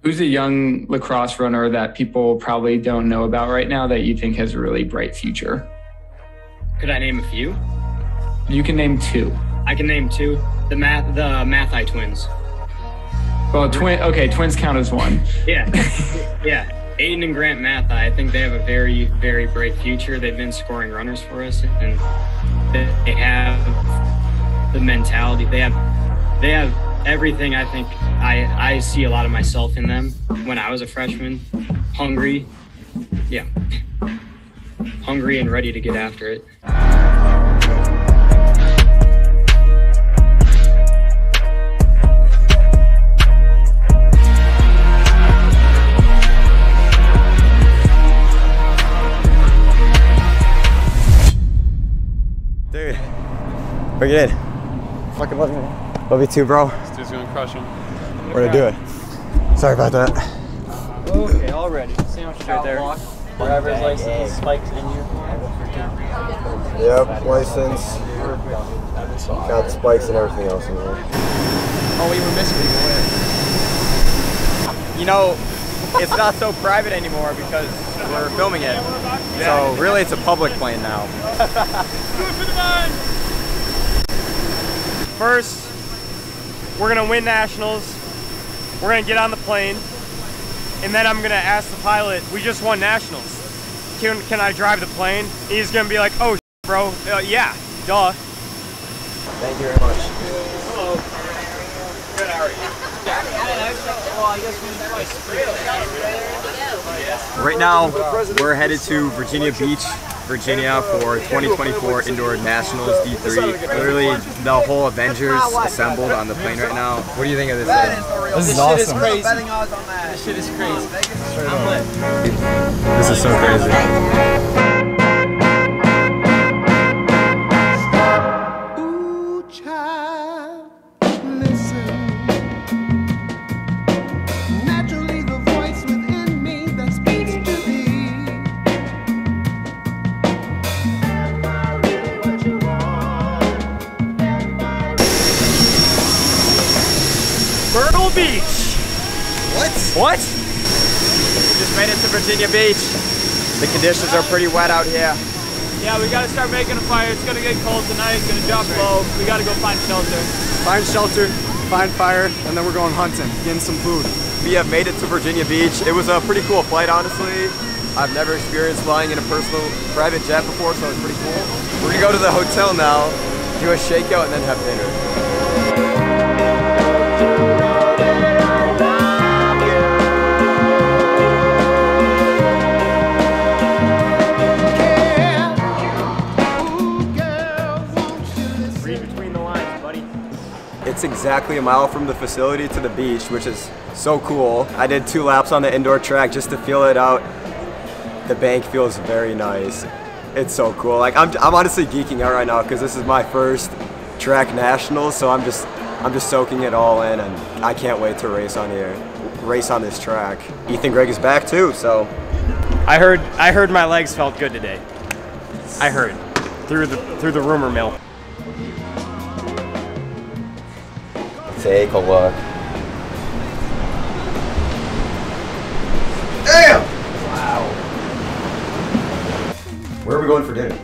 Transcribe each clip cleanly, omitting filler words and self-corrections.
Who's a young lacrosse runner that people probably don't know about right now that you think has a really bright future? Could I name a few? You can name two. I can name two. The Mathai twins. Well, twins count as one. Yeah, yeah. Aiden and Grant Mathai, I think they have a very, very bright future. They've been scoring runners for us, and they have the mentality. They have everything. I think I see a lot of myself in them when I was a freshman. Hungry, yeah, hungry and ready to get after it. Dude, we're good. Fucking love you. Love you too, bro. This dude's gonna crush him. We're gonna do it. Sorry about that. Okay, already. Sandwich right there. Driver's license, spikes in you. Yep, license. Got spikes and everything else in here. Oh, we were missing people. You know, it's not so private anymore because we're filming it. So really, it's a public plane now. First, we're gonna win nationals. We're gonna get on the plane, and then I'm gonna ask the pilot, we just won nationals. Can I drive the plane? He's gonna be like, oh, bro, yeah, duh. Thank you very much. Hello. Good, how are you? Right now, we're headed to Virginia Beach, Virginia for 2024 Indoor Nationals D3. Literally, the whole Avengers assembled on the plane right now. What do you think of this? This is awesome. This shit is crazy. I'm lit. This is so crazy. Myrtle Beach. What? We just made it to Virginia Beach. The conditions are pretty wet out here. Yeah, we gotta start making a fire. It's gonna get cold tonight. It's gonna drop low. We gotta go find shelter. Find shelter, find fire, and then we're going hunting, getting some food. We have made it to Virginia Beach. It was a pretty cool flight, honestly. I've never experienced flying in a personal private jet before, so it's pretty cool. We're gonna go to the hotel now, do a shakeout, and then have dinner. It's exactly a mile from the facility to the beach, which is so cool. I did 2 laps on the indoor track just to feel it out. The bank feels very nice. It's so cool. Like I'm honestly geeking out right now because this is my first track national, so I'm just soaking it all in, and I can't wait to race on this track. Ethan Gregg is back too, so. I heard my legs felt good today. I heard through the rumor mill. Take a look. Damn! Wow. Where are we going for dinner?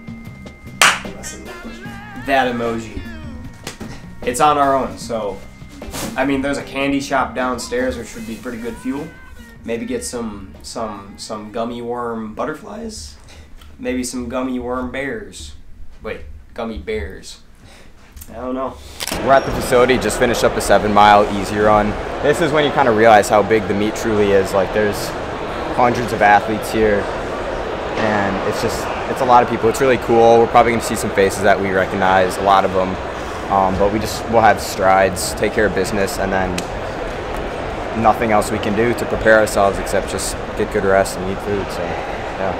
That emoji. It's on our own, so I mean there's a candy shop downstairs which would be pretty good fuel. Maybe get some gummy worm butterflies. Maybe some gummy worm bears. Wait, gummy bears. I don't know. We're at the facility, just finished up a 7-mile easy run. This is when you kind of realize how big the meet truly is. Like there's hundreds of athletes here, and it's a lot of people. It's really cool. We're probably gonna see some faces that we recognize, a lot of them. But we'll have strides, take care of business, and then nothing else we can do to prepare ourselves except just get good rest and eat food, so yeah.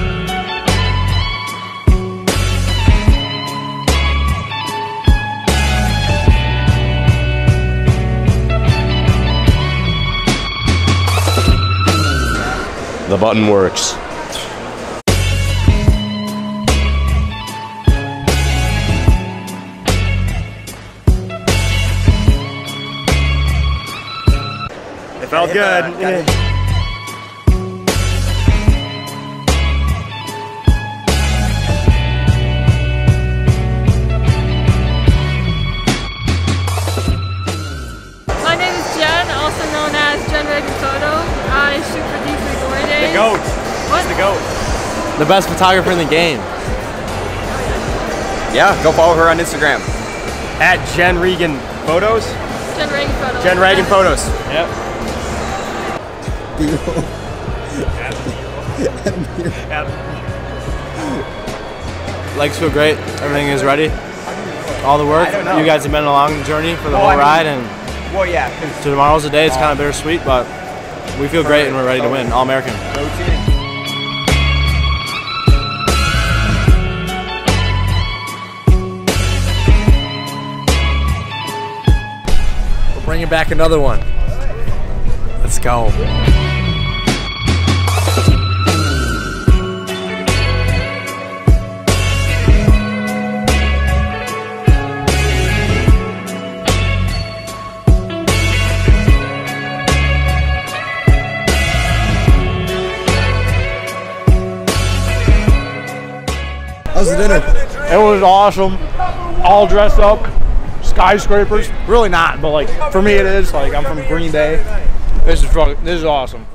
The button works. If Felt good. My name is Jen, also known as Jen Regan-Soto. I shoot for D3 Glory Days. The GOAT. What? She's the GOAT. The best photographer in the game. Yeah, go follow her on Instagram. At Jen Regan Photos. Jen Regan Photos. Jen Regan Photos. Yep. Legs feel great. Everything is ready. All the work. You guys have been along the journey for the whole ride, and Well, yeah. tomorrow's the day. It's kind of bittersweet, but we feel great and we're ready to win. All American. We're bringing back another one. Let's go. How's the dinner? It was awesome. All dressed up. Skyscrapers. Really not, but like for me it is. Like I'm from Green Bay. This is awesome.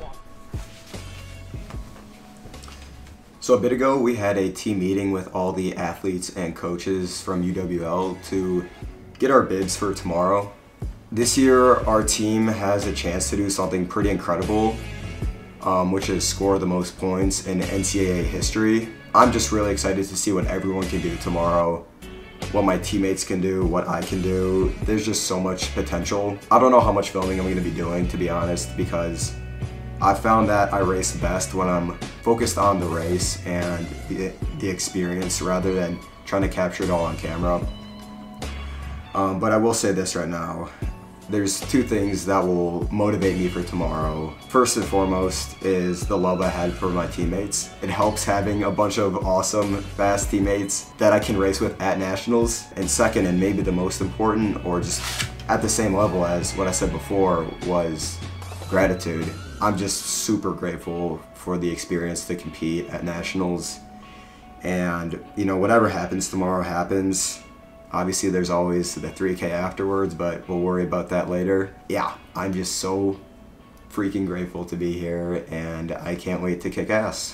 So a bit ago, we had a team meeting with all the athletes and coaches from UWL to get our bids for tomorrow. This year, our team has a chance to do something pretty incredible, which is score the most points in NCAA history. I'm just really excited to see what everyone can do tomorrow, what my teammates can do, what I can do. There's just so much potential. I don't know how much filming I'm gonna be doing, to be honest, because I found that I race best when I'm focused on the race and the experience rather than trying to capture it all on camera. But I will say this right now. There's two things that will motivate me for tomorrow. First and foremost is the love I had for my teammates. It helps having a bunch of awesome, fast teammates that I can race with at nationals. And second, and maybe the most important, or just at the same level as what I said before, was gratitude. I'm just super grateful for the experience to compete at nationals. And you know, whatever happens tomorrow happens. Obviously there's always the 3K afterwards, but we'll worry about that later. Yeah, I'm just so freaking grateful to be here, and I can't wait to kick ass.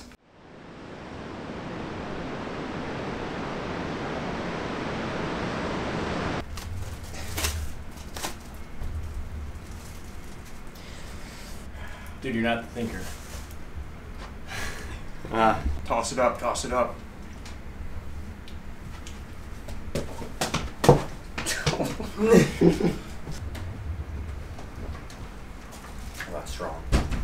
Dude, you're not the thinker. Toss it up, toss it up. That's strong.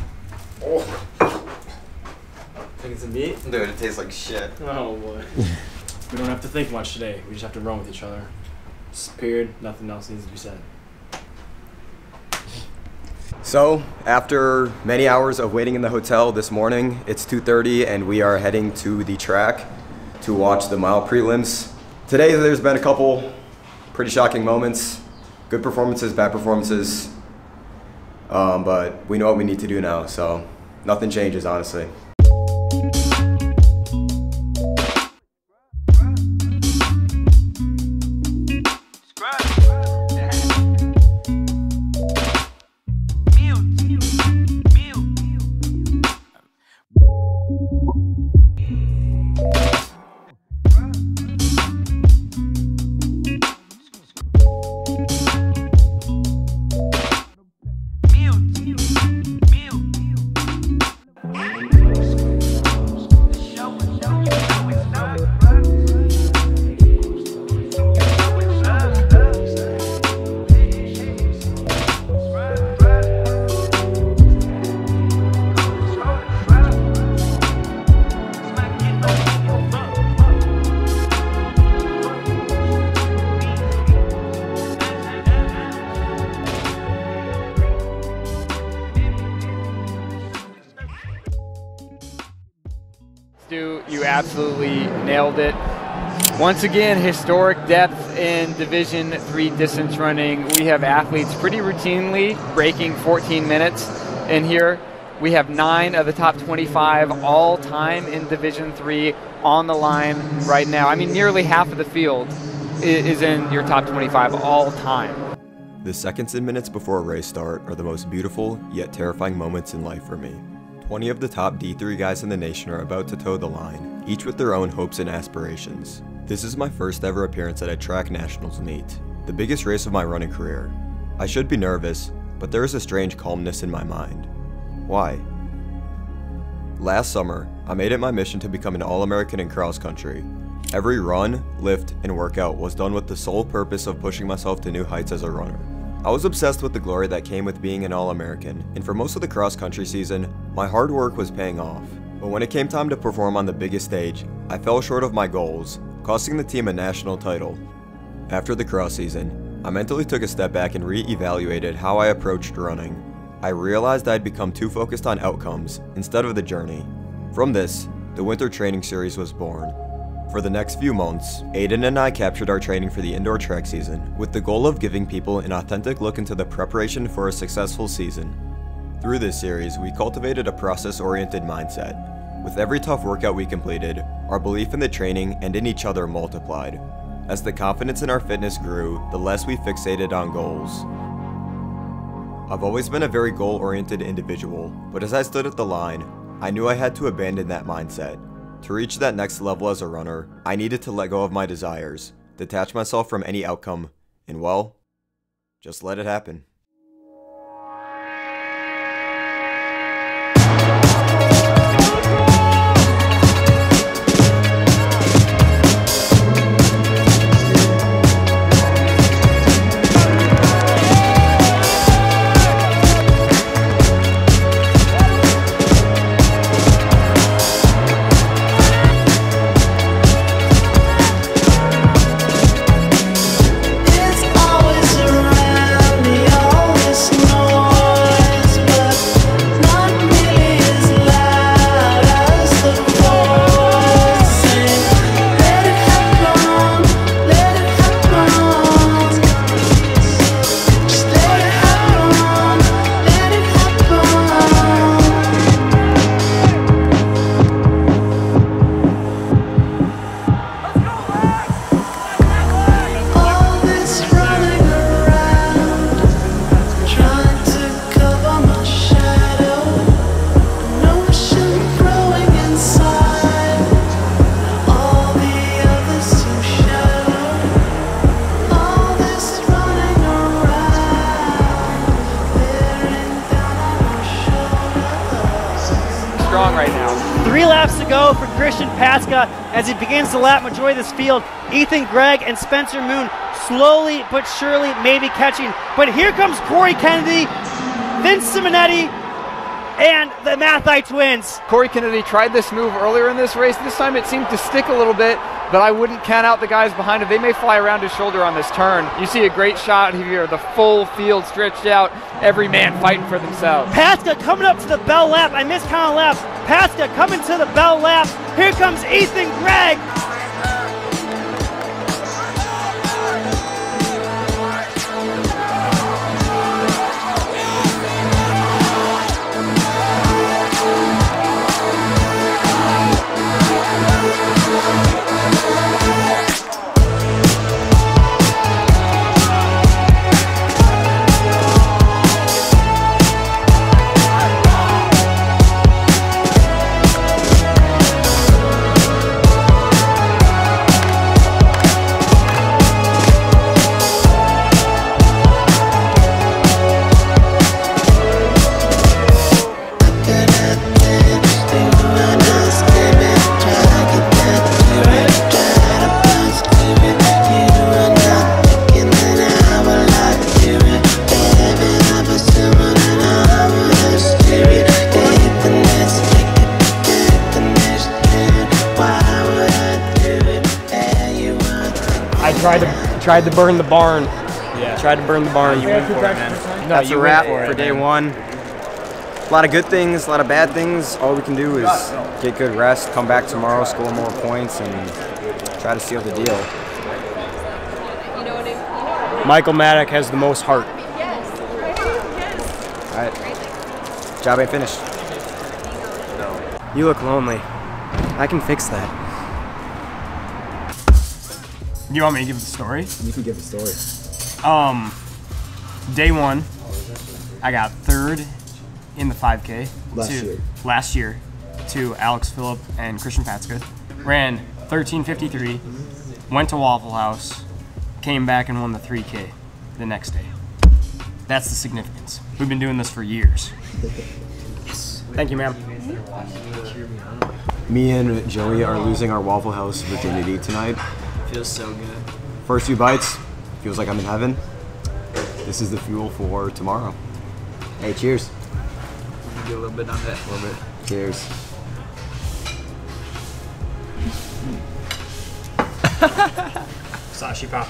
Taking some meat? Dude, it tastes like shit. Oh boy. We don't have to think much today. We just have to run with each other. Period. Nothing else needs to be said. So, after many hours of waiting in the hotel this morning, it's 2:30 and we are heading to the track to watch the mile prelims. Today there's been a couple pretty shocking moments. Good performances, bad performances. But we know what we need to do now, so nothing changes, honestly. You absolutely nailed it. Once again, historic depth in Division III distance running. We have athletes pretty routinely breaking 14 minutes. in here. We have 9 of the top 25 all time in Division III on the line right now. I mean, nearly half of the field is in your top 25 all time. The seconds and minutes before a race start are the most beautiful yet terrifying moments in life for me. 20 of the top D3 guys in the nation are about to toe the line, each with their own hopes and aspirations. This is my first ever appearance at a track nationals meet, the biggest race of my running career. I should be nervous, but there is a strange calmness in my mind. Why? Last summer, I made it my mission to become an All-American in cross country. Every run, lift, and workout was done with the sole purpose of pushing myself to new heights as a runner. I was obsessed with the glory that came with being an All-American, and for most of the cross country season, my hard work was paying off. But when it came time to perform on the biggest stage, I fell short of my goals, costing the team a national title. After the cross season, I mentally took a step back and re-evaluated how I approached running. I realized I'd become too focused on outcomes instead of the journey. From this, the winter training series was born. For the next few months, Aiden and I captured our training for the indoor track season with the goal of giving people an authentic look into the preparation for a successful season. Through this series, we cultivated a process-oriented mindset. With every tough workout we completed, our belief in the training and in each other multiplied. As the confidence in our fitness grew, the less we fixated on goals. I've always been a very goal-oriented individual, but as I stood at the line, I knew I had to abandon that mindset. To reach that next level as a runner, I needed to let go of my desires, detach myself from any outcome, and well, just let it happen. Right now. 3 laps to go for Christian Paska as he begins to lap majority of this field. Ethan Gregg and Spencer Moon slowly but surely maybe catching. But here comes Corey Kennedy, Vince Simonetti, and the Mathai twins. Corey Kennedy tried this move earlier in this race. This time it seemed to stick a little bit, but I wouldn't count out the guys behind him. They may fly around his shoulder on this turn. You see a great shot here, the full field stretched out, every man fighting for themselves. Paska coming up to the bell lap. I missed count of laps. Paska coming to the bell lap. Here comes Ethan Gregg. Tried to burn the barn. Yeah. Tried to burn the barn. You went for it, man. That's a wrap for day one. A lot of good things, a lot of bad things. All we can do is get good rest, come back tomorrow, score more points, and try to seal the deal. Michael Maddock has the most heart. Yes. All right. Job ain't finished. You look lonely. I can fix that. You want me to give the story? You can give the story. Day one, I got 3rd in the 5K. Last year to Alex Phillip and Christian Patska. Ran 13:53, went to Waffle House, came back and won the 3K the next day. That's the significance. We've been doing this for years. Yes. Thank you, ma'am. Me and Joey are losing our Waffle House virginity tonight. Feels so good. First few bites, feels like I'm in heaven. This is the fuel for tomorrow. Hey, cheers. Do a little bit on that. A little bit. Cheers. Sashi Poppy.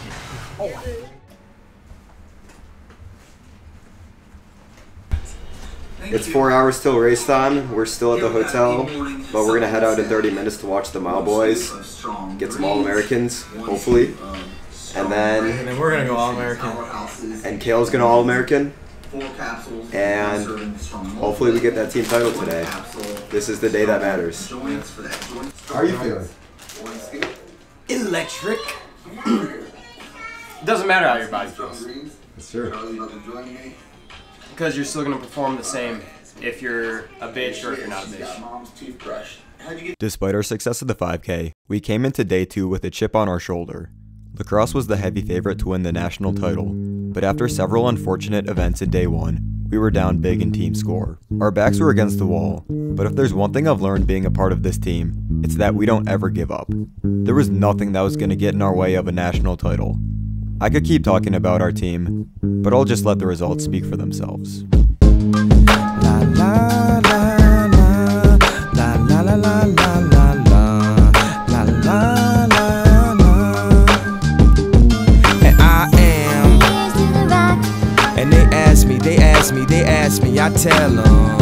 It's 4 hours till race time. We're still at the hotel, but we're gonna head out in 30 minutes to watch the Mile Boys, get some All-Americans, hopefully. And then we're gonna go All-American. And Kale's gonna All-American. And hopefully we get that team title today. This is the day that matters. How are you feeling? Electric. Doesn't matter how your body feels. That's true. Because you're still going to perform the same if you're a bitch or if you're not a bitch. Despite our success at the 5K, we came into day 2 with a chip on our shoulder. Lacrosse was the heavy favorite to win the national title, but after several unfortunate events in day 1, we were down big in team score. Our backs were against the wall, but if there's one thing I've learned being a part of this team, it's that we don't ever give up. There was nothing that was going to get in our way of a national title. I could keep talking about our team, but I'll just let the results speak for themselves. La la la la la la la la la la la la la la. And I am. And they ask me, I tell them.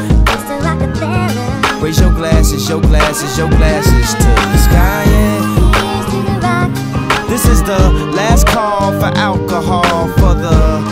Raise your glasses to the sky, yeah. This is the last call for alcohol for the.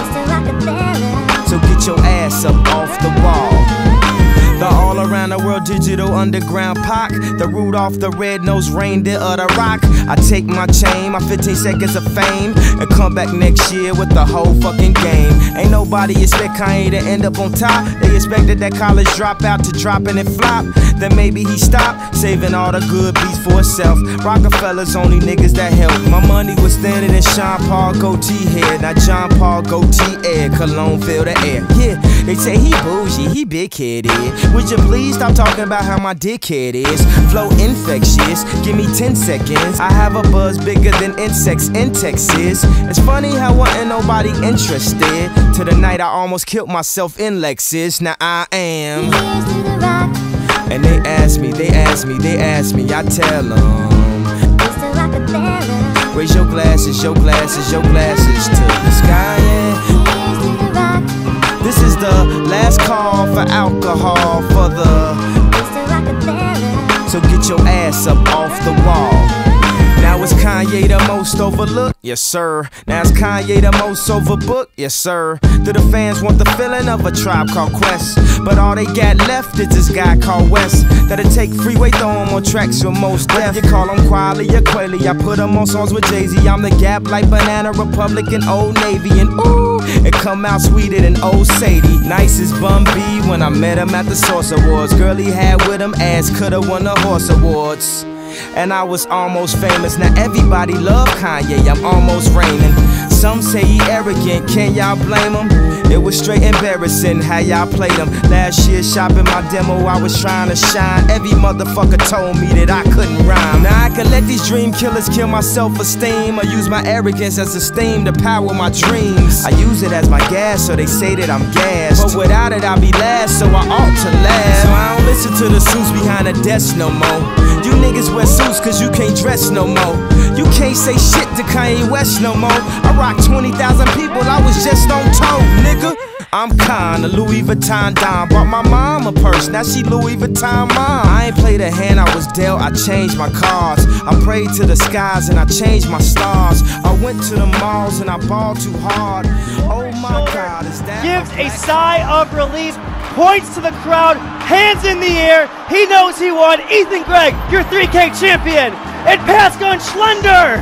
So get your ass up off the wall. The all around the world digital underground Pac, the Rudolph the red-nosed reindeer of the rock. I take my chain, my 15 seconds of fame, and come back next year with the whole fucking game. Ain't nobody expect Kanye to end up on top. They expected that college dropout to drop and it flop. Then maybe he stopped, saving all the good beats for himself. Rockefeller's only niggas that help. My money was thinner than Sean Paul goatee head. Now John Paul goatee air, cologne fill the air. Yeah, they say he bougie, he big headed. Would you please stop talking about how my dickhead is? Flow infectious, give me 10 seconds. I have a buzz bigger than insects in Texas. It's funny how wasn't nobody interested. To the night I almost killed myself in Lexus. Now I am. And they ask me, I tell them. Raise your glasses to the sky, yeah. This is the last call for alcohol for the. So get your ass up off the wall. Now is Kanye the most overlooked? Yes, sir. Now is Kanye the most overbooked? Yes, sir. Do the fans want the feeling of a Tribe Called Quest? But all they got left is this guy called West. That'll take freeway, throw him on tracks with most death. You call him Quiley or Quayle, I put him on songs with Jay-Z. I'm the Gap like Banana Republic and Old Navy. And ooh, it come out sweeter than Old Sadie. Nice as Bun B when I met him at the Source Awards. Girl he had with him ass coulda won the Horse Awards. And I was almost famous. Now everybody love Kanye, I'm almost reigning. Some say he arrogant, can y'all blame him? It was straight embarrassing how y'all played him. Last year shopping my demo, I was trying to shine. Every motherfucker told me that I couldn't rhyme. Now I can let these dream killers kill my self-esteem, or use my arrogance as a steam to power my dreams. I use it as my gas, so they say that I'm gassed. But without it I'll be last, so I ought to last. So I don't listen to the suits behind the desk no more. You niggas wear suits cause you can't dress no more. You can't say shit to Kanye West no more. I rock 20,000 people, I was just on tour, nigga. I'm kinda Louis Vuitton Don. Bought my mom a purse, now she Louis Vuitton mom. I ain't played a hand I was dealt, I changed my cards. I prayed to the skies and I changed my stars. I went to the malls and I balled too hard. Oh my God, is that gives a sigh of relief. points to the crowd, hands in the air. He knows he won. Ethan Gregg, your 3K champion. And Pasca and Schlender.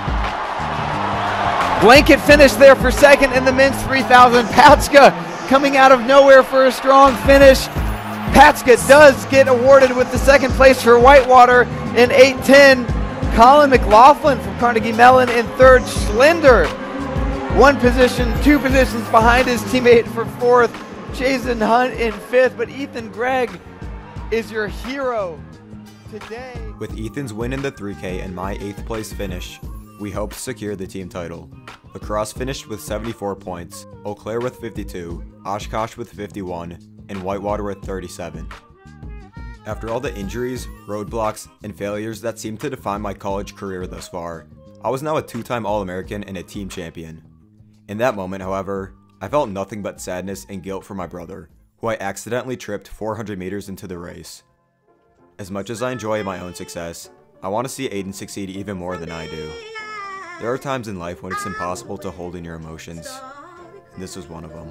Blanket finish there for second in the men's 3,000. Patska coming out of nowhere for a strong finish. Patska does get awarded with the second place for Whitewater in 8:10. Colin McLaughlin from Carnegie Mellon in third. Schlender, two positions behind his teammate for fourth. Jason Hunt in fifth, but Ethan Gregg is your hero today. With Ethan's win in the 3K and my 8th place finish, we hope to secure the team title. Lacrosse finished with 74 points, Eau Claire with 52, Oshkosh with 51, and Whitewater with 37. After all the injuries, roadblocks, and failures that seemed to define my college career thus far, I was now a 2-time All-American and a team champion. In that moment, however, I felt nothing but sadness and guilt for my brother, who I accidentally tripped 400 meters into the race. As much as I enjoy my own success, I want to see Aiden succeed even more than I do. There are times in life when it's impossible to hold in your emotions, and this was one of them.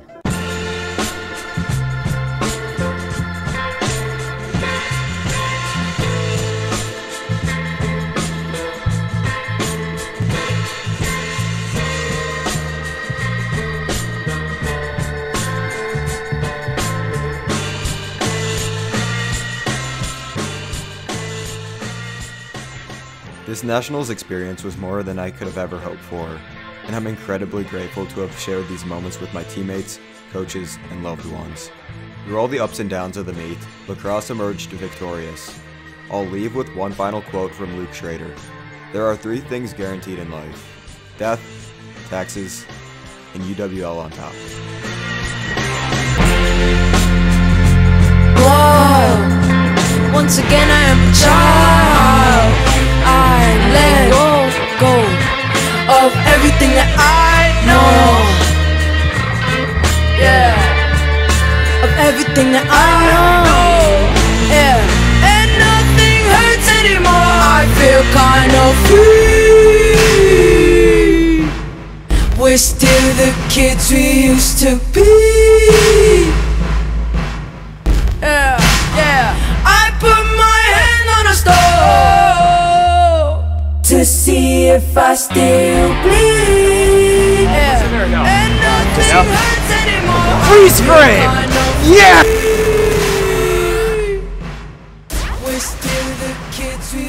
This Nationals experience was more than I could have ever hoped for, and I'm incredibly grateful to have shared these moments with my teammates, coaches, and loved ones. Through all the ups and downs of the meet, lacrosse emerged victorious. I'll leave with one final quote from Luke Schrader. There are 3 things guaranteed in life: death, taxes, and UWL on top. Whoa. Once again I am a child. I let go of everything that I know. Yeah, of everything that I know. Yeah, and nothing hurts anymore. I feel kind of free. We're still the kids we used to be. Yeah, yeah. I put my hand on a stove to see if I still bleed. Yeah. And nothing hurts anymore. Freeze frame! Yeah! We're still the kids we